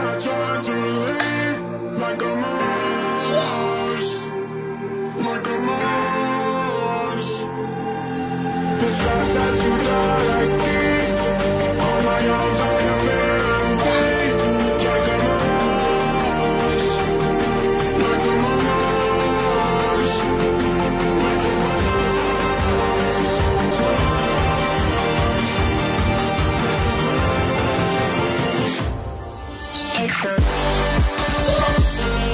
I try to live like a Mars, like a Mars. The scars that you died, I keep all my arms on your memory, like a Mars, like a Mars, like a Mars. Excellent. Yes.